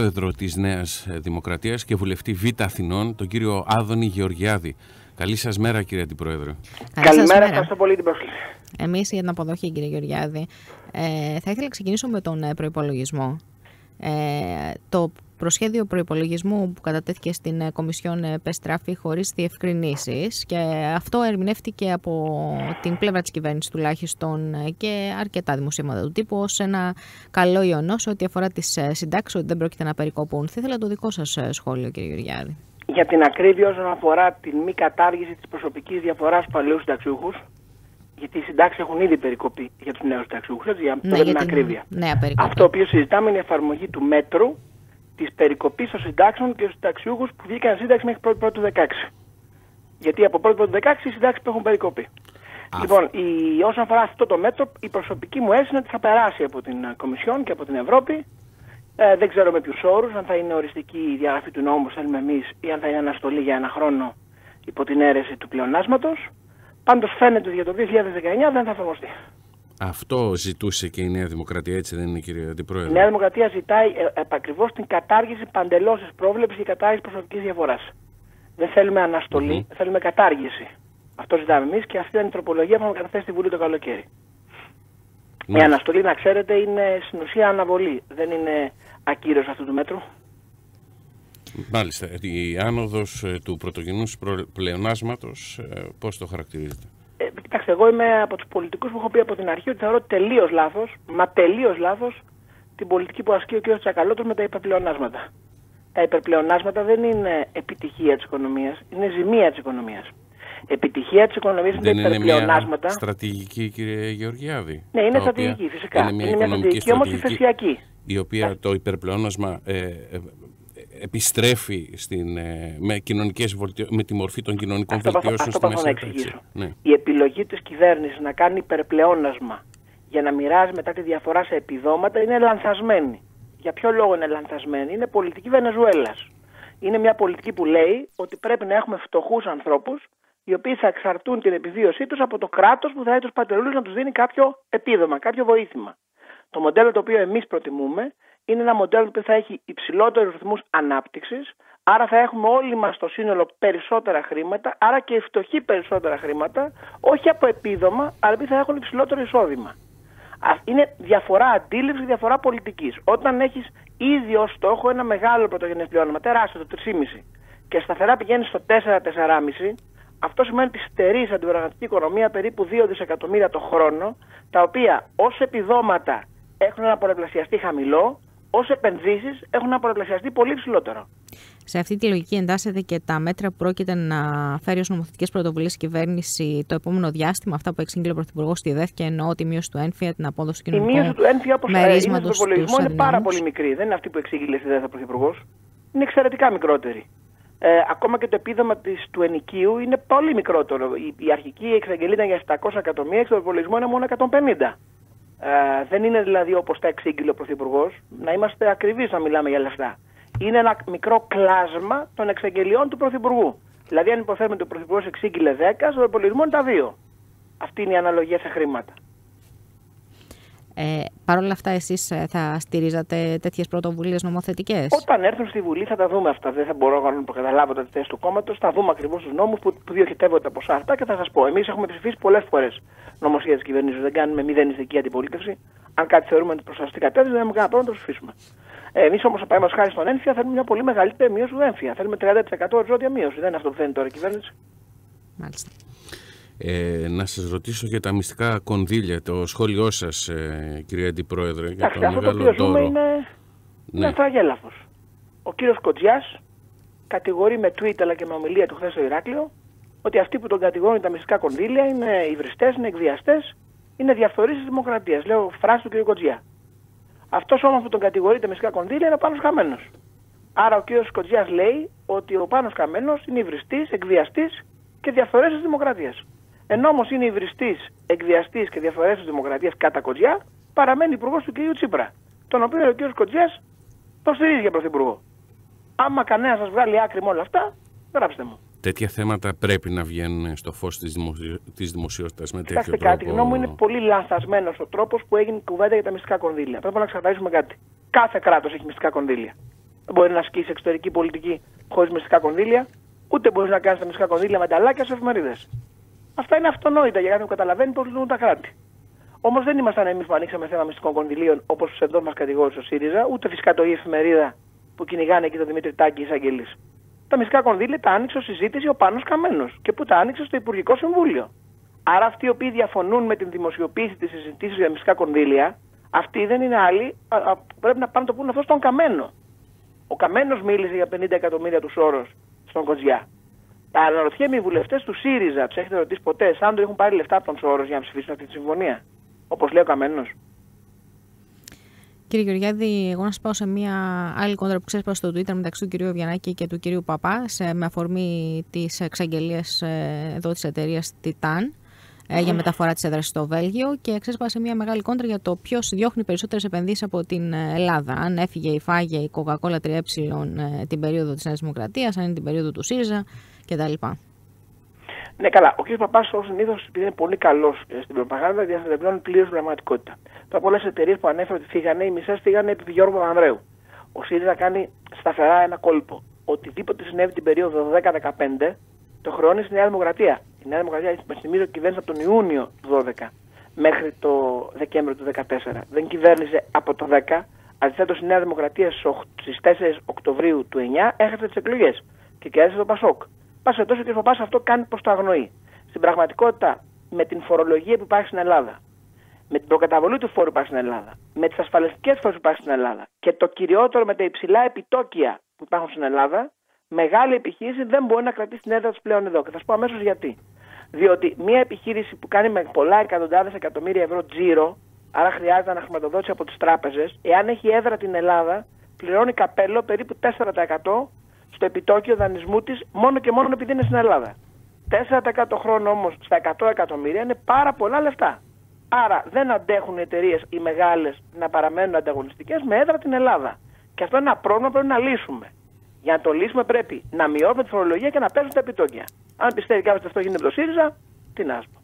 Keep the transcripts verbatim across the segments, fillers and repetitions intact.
αντιπρόεδρο της Νέας Δημοκρατίας και βουλευτή Β' Αθηνών, τον κύριο Άδωνη Γεωργιάδη. Καλή σας μέρα, κύριε Αντιπρόεδρε. Καλημέρα, ευχαριστώ πολύ την πρόσκληση. Εμείς για την αποδοχή, κύριε Γεωργιάδη. Ε, θα ήθελα να ξεκινήσω με τον προϋπολογισμό. Ε, το προσχέδιο προϋπολογισμού που κατατέθηκε στην Κομισιόν επεστράφη χωρίς διευκρινήσεις και αυτό ερμηνεύτηκε από την πλευρά της κυβέρνησης τουλάχιστον και αρκετά δημοσίευματα του τύπου ως ένα καλό ιονός ό,τι αφορά τις συντάξεις, ότι δεν πρόκειται να περικοπούν. Θα ήθελα το δικό σας σχόλιο, κύριε Γεωργιάδη. Για την ακρίβεια όσον αφορά την μη κατάργηση της προσωπικής διαφοράς στους παλαιούς συνταξιούχους, γιατί οι συντάξεις έχουν ήδη περικοπεί για τους νέους συνταξιούχους, για ναι, την ακρίβεια. Αυτό το οποίο συζητάμε είναι η εφαρμογή του μέτρου της περικοπής των συντάξεων και στους συνταξιούχους που βγήκαν σύνταξη μέχρι πρώτη πρώτη του δεκαέξι. Γιατί από πρώτη πρώτη του δεκαέξι οι συντάξεις που έχουν περικοπεί. Α. Λοιπόν, η, όσον αφορά αυτό το μέτρο, η προσωπική μου αίσθηση είναι ότι θα περάσει από την Κομισιόν και από την Ευρώπη. Ε, δεν ξέρω με ποιους όρους, αν θα είναι οριστική η διαγραφή του νόμου που θέλουμε εμείς ή αν θα είναι αναστολή για ένα χρόνο υπό την αίρεση του πλεονάσματος. Πάντως φαίνεται ότι για το δύο χιλιάδες δεκαεννιά δεν θα εφαρμοστεί. Αυτό ζητούσε και η Νέα Δημοκρατία, έτσι δεν είναι, κύριε Αντιπρόεδρε? Η Νέα Δημοκρατία ζητάει ε, επακριβώς την κατάργηση παντελώς της πρόβλεψης για κατάργηση προσωπικής διαφοράς. Δεν θέλουμε αναστολή, mm-hmm. θέλουμε κατάργηση. Αυτό ζητάμε εμείς και αυτή είναι η τροπολογία που έχουμε καταθέσει στη Βουλή το καλοκαίρι. Mm-hmm. Η αναστολή, να ξέρετε, είναι στην ουσία αναβολή. Δεν είναι ακύρωση αυτού του μέτρου. Μάλιστα. Η άνοδος του πρωτογενούς πλεονάσματος, πώς το χαρακτηρίζετε? Ε, κοιτάξτε, εγώ είμαι από τους πολιτικούς που έχω πει από την αρχή ότι θεωρώ τελείως λάθος, μα τελείως λάθος, την πολιτική που ασκεί ο κ. Τσακαλώτος με τα υπερπλεονάσματα. Τα υπερπλεονάσματα δεν είναι επιτυχία της οικονομίας, είναι ζημία της οικονομίας. Επιτυχία της οικονομίας είναι τα υπερπλεονάσματα. Είναι στρατηγική, κύριε Γεωργιάδη? Ναι, είναι στρατηγική, φυσικά. Είναι μια, είναι μια στρατηγική όμως υφεσιακή. Η οποία το υπερπλεόνασμα ε, ε, επιστρέφει στην, ε, με, κοινωνικές βολτιο... με τη μορφή των κοινωνικών αυτό βελτιώσεων στη μέσα. Να εξηγήσω. Ναι. Η επιλογή της κυβέρνησης να κάνει υπερπλεόνασμα για να μοιράζει μετά τη διαφορά σε επιδόματα είναι λανθασμένη. Για ποιο λόγο είναι λανθασμένη? Είναι πολιτική Βενεζουέλας. Είναι μια πολιτική που λέει ότι πρέπει να έχουμε φτωχούς ανθρώπους οι οποίοι θα εξαρτούν την επιβίωσή τους από το κράτος που θα έχει τους πατερούλους να τους δίνει κάποιο επίδομα, κάποιο βοήθημα. Το μοντέλο το οποίο εμείς προτιμούμε είναι ένα μοντέλο που θα έχει υψηλότερους ρυθμούς ανάπτυξης, άρα θα έχουμε όλοι μας στο σύνολο περισσότερα χρήματα, άρα και οι φτωχοί περισσότερα χρήματα, όχι από επίδομα, αλλά επειδή θα έχουν υψηλότερο εισόδημα. Είναι διαφορά αντίληψης, διαφορά πολιτικής. Όταν έχεις ήδη ως στόχο ένα μεγάλο πρωτογενές πλεόνασμα, τεράστιο, το τρία κόμμα πέντε, και σταθερά πηγαίνει στο τέσσερα με τέσσερα κόμμα πέντε, αυτό σημαίνει ότι στερείς από την πραγματική οικονομία περίπου δύο δισεκατομμύρια το χρόνο, τα οποία ως επιδόματα έχουν ένα πολλαπλασιαστή χαμηλό, ως επενδύσεις έχουν ένα πολλαπλασιαστή πολύ ψηλότερο. Σε αυτή τη λογική εντάσσεται και τα μέτρα που πρόκειται να φέρει ως νομοθετικές πρωτοβουλίες η κυβέρνηση το επόμενο διάστημα, αυτά που εξήγηλε ο Πρωθυπουργός στη ΔΕΘ, και εννοώ τη μείωση του έμφυα, την απόδοση του κοινωνικού μερίσματος. Η μείωση του έμφυα, όπως είναι στον υπολογισμό, είναι πάρα πολύ μικρή. Δεν είναι αυτή που εξήγηλε στη ΔΕΘ ο Πρωθυπουργός. Είναι εξαιρετικά μικρότερη. Ε, ακόμα και το επίδομα της, του ενοικίου είναι πολύ μικρότερο. Η, η αρχική εξαγγελία ήταν για επτακόσια εκατομμύρια, και το υπολογισμό είναι μόνο εκατόν πενήντα. Ε, δεν είναι δηλαδή όπως τα εξήγηλε ο Πρωθυπουργός, να είμαστε ακριβείς να μιλάμε για λεφτά. Είναι ένα μικρό κλάσμα των εξαγγελιών του Πρωθυπουργού. Δηλαδή, αν υποθέτουμε ότι ο Πρωθυπουργός εξήγηλε δέκα, στο υπολογισμό είναι τα δύο. Αυτή είναι η αναλογία σε χρήματα. Ε, Παρ' όλα αυτά, εσείς θα στηρίζατε τέτοιες πρωτοβουλίες νομοθετικές? Όταν έρθουν στη Βουλή θα τα δούμε αυτά. Δεν θα μπορώ να προκαταλάβω τα θέση του κόμματος. Θα δούμε ακριβώς τους νόμους που, που διοχετεύονται από ποσά αυτά και θα σας πω. Εμείς έχουμε ψηφίσει πολλές φορές νομοσχέδια της κυβέρνησης. Δεν κάνουμε μηδενιστική αντιπολίτευση. Αν κάτι θεωρούμε ότι προς αυτή την κατεύθυνση, δεν έχουμε κανένα πρόβλημα να το ψηφίσουμε. Ε, εμείς όμως, παραδείγματος χάρη στον έμφυα, θέλουμε μια πολύ μεγαλύτερη μείωση του έμφυα. Θέλουμε τριάντα τοις εκατό οριζόντια μείωση. Δεν είναι αυτό που θέλει τώρα η κυβέρνηση. Μάλιστα. Ε, να σας ρωτήσω για τα μυστικά κονδύλια, το σχόλιο σας, ε, κύριε Αντιπρόεδρε, για Εντάξει, το αυτό μεγάλο το οποίο δώρο. ζούμε είναι, ναι. είναι τραγέλαφος. Ο κύριος Κοτζιάς κατηγορεί με tweet αλλά και με ομιλία του χθες στο Ηράκλειο ότι αυτοί που τον κατηγορούν τα μυστικά κονδύλια είναι υβριστές, είναι εκβιαστές, είναι διαφθορείς της δημοκρατίας. Λέω φράση του κύριου Κοτζιά. Αυτός όμως που τον κατηγορεί τα μυστικά κονδύλια είναι ο Πάνος Καμένος. Άρα ο κύριος Κοτζιάς λέει ότι ο Πάνος Καμένος είναι υβριστής, εκβιαστής και διαφθορές της δημοκρατίας. Ενώ όμως είναι υβριστής, εκβιαστής και διαφθορές της δημοκρατίας κατά Κοτζιά, παραμένει υπουργός του κ. Τσίπρα, τον οποίο ο κ. Κοτζιάς το στηρίζει για πρωθυπουργό. Άμα κανένα σας βγάλει άκρη με όλα αυτά, γράψτε μου. Τέτοια θέματα πρέπει να βγαίνουν στο φως της, δημοσιο... της δημοσιότητας με τέτοιο Κοιτάξτε τρόπο. κάτι, γνώμη μου είναι πολύ λανθασμένος ο τρόπος που έγινε η κουβέντα για τα μυστικά κονδύλια. Πρέπει να ξεκαθαρίσουμε κάτι. Κάθε κράτος έχει μυστικά κονδύλια. Δεν μπορεί να ασκήσει εξωτερική πολιτική χωρίς μυστικά κονδύλια, ούτε μπορεί να κάνει τα μυστικά κονδύλια με ταλάκια σε εφημερίδες. Αυτά είναι αυτονόητα για κάποιον που καταλαβαίνει πώς λειτουργούν τα κράτη. Όμως δεν ήμασταν εμείς που ανοίξαμε θέμα μυστικών κονδυλίων, όπως εδώ μας κατηγόρησε ο ΣΥΡΙΖΑ, ούτε φυσικά το η εφημερίδα που κυνηγάνε εκεί τον Δημήτρη Τάκη εισαγγελής. Τα μυστικά κονδύλια τα άνοιξε ως συζήτηση ο Πάνος Καμένος και που τα άνοιξε στο Υπουργικό Συμβούλιο. Άρα αυτοί οι οποίοι διαφωνούν με την δημοσιοποίηση της συζητήσεως για μυστικά κονδύλια, αυτοί δεν είναι άλλοι, α, α, πρέπει να πάνε το πούνε αυτό στον Καμένο. Ο Καμένος μίλησε για πενήντα εκατομμύρια του Σόρος στον Κοτζιά. Αναρωτιέμαι οι βουλευτές του ΣΥΡΙΖΑ, τους έχετε ρωτήσει ποτέ, σαν το έχουν πάρει λεφτά από τον Σόρος για να ψηφίσουν αυτή τη συμφωνία, όπως λέει ο Καμένος? Κύριε Γεωργιάδη, εγώ να σας πάω σε μια άλλη κόντρα που ξέσπασε στο Twitter μεταξύ του κυρίου Βιανάκη και του κυρίου Παπά, σε, με αφορμή τις εξαγγελίες ε, εδώ της εταιρείας Titan ε, για μεταφορά της έδρας στο Βέλγιο, και ξέσπασε μια μεγάλη κόντρα για το ποιος διώχνει περισσότερες επενδύσεις από την Ελλάδα. Αν έφυγε ή φάγε η Coca-Cola τρία ε, την περίοδο της Νέας Δημοκρατίας, αν είναι την περίοδο του ΣΥΡΙΖΑ κτλ. Ναι, καλά. Ο κ. Παπάς, ως συνήθως, επειδή είναι πολύ καλός στην προπαγάνδα, διαστρεβλώνει πλήρως πραγματικότητα. Τώρα, πολλές εταιρείες που ανέφερε ότι φύγανε, οι μισές φύγανε επί Γιώργου Παπανδρέου. Ο ΣΥΡΙΖΑ κάνει σταθερά ένα κόλπο. Οτιδήποτε συνέβη την περίοδο δώδεκα δεκαπέντε το χρεώνει στη Νέα Δημοκρατία. Η Νέα Δημοκρατία, με θυμίζω, κυβέρνησε από τον Ιούνιο του δώδεκα μέχρι το Δεκέμβριο του δεκατέσσερα. Δεν κυβέρνησε από το δέκα. Αντιθέτως, η Νέα Δημοκρατία στις τέσσερις Οκτωβρίου του εννιά έχασε τις εκλογές και κέρδισε το Πασόκ. Πάσε τόσο και ο Παπάς αυτό κάνει προς το αγνοεί. Στην πραγματικότητα, με την φορολογία που υπάρχει στην Ελλάδα, με την προκαταβολή του φόρου που υπάρχει στην Ελλάδα, με τις ασφαλιστικές φόρους που υπάρχει στην Ελλάδα και το κυριότερο με τα υψηλά επιτόκια που υπάρχουν στην Ελλάδα, μεγάλη επιχείρηση δεν μπορεί να κρατήσει την έδρα της πλέον εδώ. Και θα σου πω αμέσως γιατί. Διότι μια επιχείρηση που κάνει με πολλά εκατοντάδες εκατομμύρια ευρώ τζίρο, άρα χρειάζεται να χρηματοδότηση από τις τράπεζες, εάν έχει έδρα την Ελλάδα, πληρώνει καπέλο περίπου τέσσερα τοις εκατό στο επιτόκιο δανεισμού της, μόνο και μόνο επειδή είναι στην Ελλάδα. τέσσερα τοις εκατό χρόνο όμως στα εκατό εκατομμύρια είναι πάρα πολλά λεφτά. Άρα δεν αντέχουν οι εταιρείες οι μεγάλες να παραμένουν ανταγωνιστικές με έδρα την Ελλάδα. Και αυτό είναι ένα πρόβλημα που πρέπει να λύσουμε. Για να το λύσουμε πρέπει να μειώσουμε τη φορολογία και να πέσουν τα επιτόκια. Αν πιστεύει κάποιος ότι αυτό γίνεται από το ΣΥΡΙΖΑ, τι να σου πω.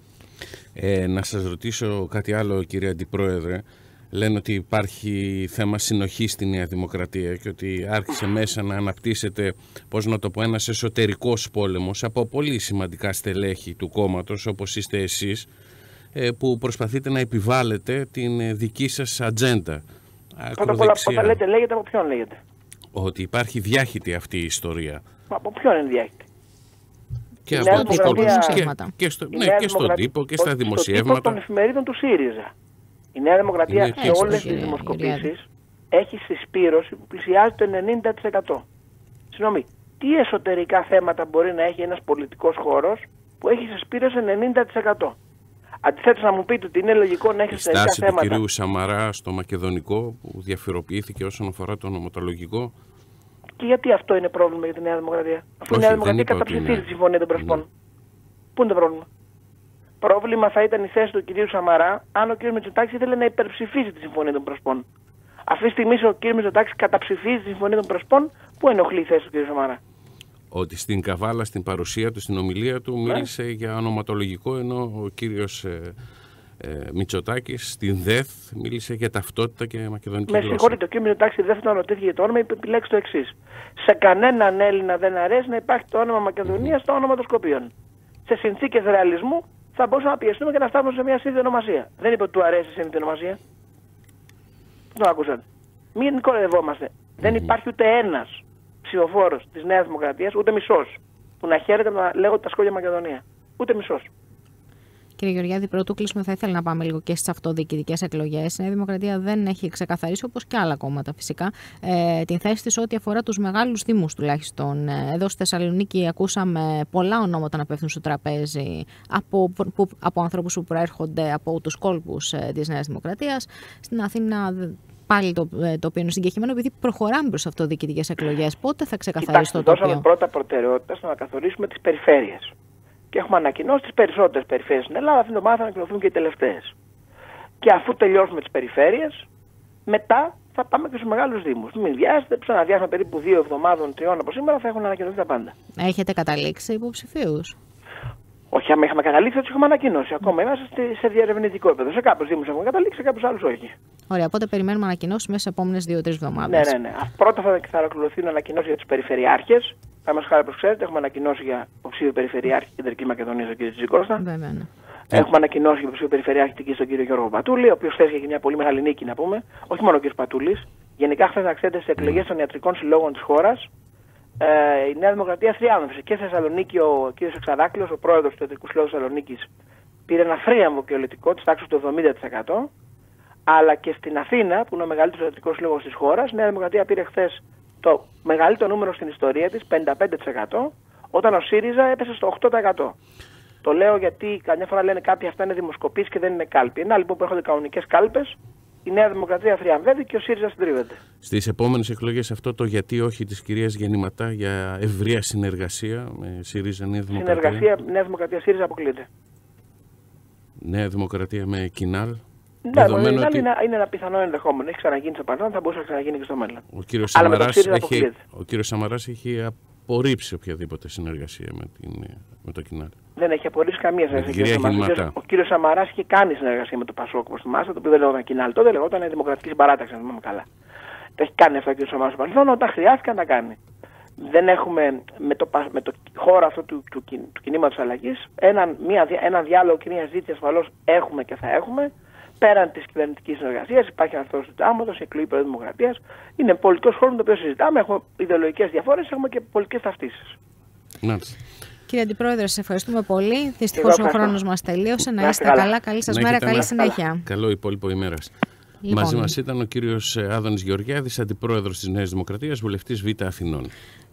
Ε, να σας ρωτήσω κάτι άλλο, κύριε Αντιπρόεδρε. Λένε ότι υπάρχει θέμα συνοχής στη Νέα Δημοκρατία και ότι άρχισε μέσα να αναπτύσσεται, πώς να το πω, ένας εσωτερικός πόλεμος από πολύ σημαντικά στελέχη του κόμματος, όπως είστε εσείς, που προσπαθείτε να επιβάλλετε την δική σας ατζέντα. Πρώτα απ' όλα, όταν λέτε λέγεται, από ποιον λέγεται? Ότι υπάρχει διάχυτη αυτή η ιστορία. Από ποιον είναι διάχυτη? Και, από τους κόλπους, και, και, στο, ναι, και στον τύπο και στα δημοσιεύματα. Των εφημερίδων του ΣΥΡΙΖΑ. Η Νέα Δημοκρατία σε όλες τις δημοσκοπήσεις έχει συσπήρωση που πλησιάζει το ενενήντα τοις εκατό. Συγγνώμη, τι εσωτερικά θέματα μπορεί να έχει ένας πολιτικός χώρος που έχει συσπήρωση ενενήντα τοις εκατό? Αντιθέτως, να μου πείτε ότι είναι λογικό να έχει εσωτερικά θέματα. Η στάση του κυρίου Σαμαρά στο μακεδονικό που διαφοροποιήθηκε όσον αφορά το ονοματολογικό. Και γιατί αυτό είναι πρόβλημα για τη Νέα Δημοκρατία? Αφού Όχι, η Νέα Δημοκρατία καταψηφίζει είναι... τη Συμφωνία των Πρεσπών. Ναι. Πού είναι το πρόβλημα? Πρόβλημα θα ήταν η θέση του κυρίου Σαμαρά αν ο κύριος Μητσοτάκης ήθελε να υπερψηφίσει τη Συμφωνία των Πρεσπών. Αυτή τη στιγμή ο κύριος Μητσοτάκης καταψηφίζει τη Συμφωνία των Πρεσπών. Πού ενοχλεί η θέση του κύριου Σαμαρά? Ότι στην Καβάλα, στην παρουσία του, στην ομιλία του, μίλησε ναι. για ονοματολογικό, ενώ ο κύριος ε, ε, Μητσοτάκης στην ΔΕΘ μίλησε για ταυτότητα και μακεδονική Με γλώσσα. Με συγχωρείτε, ο κύριος Μητσοτάκης δεν ρωτήθηκε για το όνομα, είπε επιλέξει το εξής. Σε κανέναν Έλληνα δεν αρέσει να υπάρχει το όνομα Μακεδονία στο όνομα των Σκοπίων. Σε συνθήκες ρεαλισμού θα μπορούσαμε να πιεστούμε και να φτάσουμε σε μια σύνθετη ονομασία. Δεν είπε ότι του αρέσει η σύνθετη ονομασία. Το άκουσαν. Μην κοροϊδευόμαστε. Mm-hmm. Δεν υπάρχει ούτε ένας ψηφοφόρος της Νέας Δημοκρατίας, ούτε μισός, που να χαίρεται να λέγονται τα σχόλια Μακεδονία. Ούτε μισός. Κύριε Γεωργιάδη, πρωτού κλείσουμε, θα ήθελα να πάμε λίγο και στις αυτοδιοικητικές εκλογές. Η Νέα Δημοκρατία δεν έχει ξεκαθαρίσει, όπως και άλλα κόμματα φυσικά, ε, την θέση της ό,τι αφορά τους μεγάλους δήμους τουλάχιστον. Εδώ στη Θεσσαλονίκη ακούσαμε πολλά ονόματα να πέφτουν στο τραπέζι από, που, από ανθρώπους που προέρχονται από τους κόλπους ε, της Νέας Δημοκρατίας. Στην Αθήνα πάλι το, το οποίο είναι συγκεκριμένο, επειδή προχωράμε προς αυτοδιοικητικές εκλογές. Πότε θα ξεκαθαρίσει το τοπίο? Δώσαμε πρώτα προτεραιότητα στο να καθορίσουμε τις περιφέρειες. Και έχουμε ανακοινώσει τις περισσότερες περιφέρειες στην Ελλάδα. Αυτήν την εβδομάδα θα ανακοινωθούν και οι τελευταίες. Και αφού τελειώσουμε τις περιφέρειες, μετά θα πάμε και στους μεγάλους δήμους. Μην βιάζετε, ξαναδιάσουμε περίπου δύο εβδομάδων, τριών από σήμερα, θα έχουν ανακοινωθεί τα πάντα. Έχετε καταλήξει υποψηφίους? Όχι, άμα είχαμε καταλήξει, θα του είχαμε ανακοινώσει. Ακόμα είμαστε σε διερευνητικό επίπεδο. Σε κάποιου Δήμου έχουμε καταλήξει, σε κάποιου άλλου όχι. Ωραία, οπότε περιμένουμε ανακοινώσει μέσα στι επόμενες δύο τρεις εβδομάδες. Ναι, ναι, ναι. Πρώτα θα, θα ολοκληρωθεί η ανακοινώση για του περιφερειάρχες. Θα μας χάρη, όπως ξέρετε, έχουμε ανακοινώσει για υποψήφιο περιφερειάρχη Κεντρική Μακεδονία τον κύριο Τζικώστα. Βέβαια, ναι. Έχουμε ανακοινώσει για υποψήφιο περιφερειάρχη τον κύριο Γιώργο Πατούλη, ο οποίος χθες είχε μια πολύ μεγάλη νίκη, να πούμε. Όχι μόνο ο κύριος Πατούλης. Γενικά, χθες, να ξέρετε, στις εκλογές των ιατρικών συλλόγων της χώρας, ε, η Νέα Δημοκρατία θριάμβευσε. Και στη Θεσσαλονίκη ο κύριος Εξαδάκλειος, ο πρόεδρος του Ιατρικού Συλλόγου Θεσσαλονίκης, πήρε ένα θρίαμβο ποιολετικό της τάξης του εβδομήντα τοις εκατό. Αλλά και στην Αθήνα, που είναι ο μεγαλύτερος ιατρικός σύλλογος της χώρας, η Νέα Δημοκρατία πήρε χθες το μεγαλύτερο νούμερο στην ιστορία της, πενήντα πέντε τοις εκατό, όταν ο ΣΥΡΙΖΑ έπεσε στο οκτώ τοις εκατό. Το λέω γιατί καμιά φορά λένε κάποιοι αυτά είναι δημοσκοπήσεις και δεν είναι κάλπη. Ένα λοιπόν που έρχονται κανονικές κάλπες, η Νέα Δημοκρατία θριαμβεύει και ο ΣΥΡΙΖΑ συντρίβεται. Στις επόμενες εκλογές αυτό το γιατί όχι της κυρίας Γεννηματά για ευρεία συνεργασία με ΣΥΡΙΖΑ Νέα Δημοκρατία. Συνεργασία Νέα Δημοκρατία ΣΥΡΙΖΑ αποκλείεται. Νέα Δημοκρατία με Κινάλ. Ναι, ότι... είναι, είναι ένα πιθανό ενδεχόμενο. Έχει ξαναγίνει στο παρελθόν, θα μπορούσε να ξαναγίνει και στο μέλλον. Ο κύριος Σαμαράς έχει, Σαμαράς έχει απορρίψει οποιαδήποτε συνεργασία με, την, με το Κινάλ. Δεν έχει απορρίψει καμία συνεργασία. Ο κύριος Σαμαράς είχε κάνει συνεργασία με το Πασόκ, όπως θυμάστε, το οποίο δεν λέγονταν Κινάλ τότε, λέγονταν Δημοκρατική Συμπαράταξη, αν θυμάμαι καλά. Το έχει κάνει αυτό ο κύριος Σαμαράς στο παρελθόν, όταν χρειάστηκε να τα κάνει. Δεν έχουμε με το, με το χώρο αυτό του, του, του, του κινήματος αλλαγής έναν ένα διάλογο και μια ζήτηση ασφαλώς έχουμε και θα έχουμε. Πέραν της κυβερνητικής συνεργασίας υπάρχει αυτό του τάγματος, η εκλογή Προέδρου Δημοκρατίας. Είναι πολιτικός χώρος με τον οποίο συζητάμε. Έχουμε ιδεολογικές διαφορές, έχουμε και πολιτικές ταυτίσεις. Κύριε Αντιπρόεδρε, σας ευχαριστούμε πολύ. Δυστυχώς ο χρόνος μας τελείωσε. Να είστε καλά. καλά. Καλή σας μέρα, καλή συνέχεια. Καλό υπόλοιπο ημέρας. Λοιπόν. Μαζί μας ήταν ο κύριος Άδωνης Γεωργιάδης, Αντιπρόεδρος της Νέας Δημοκρατίας, βουλευτής Β' Αθηνών.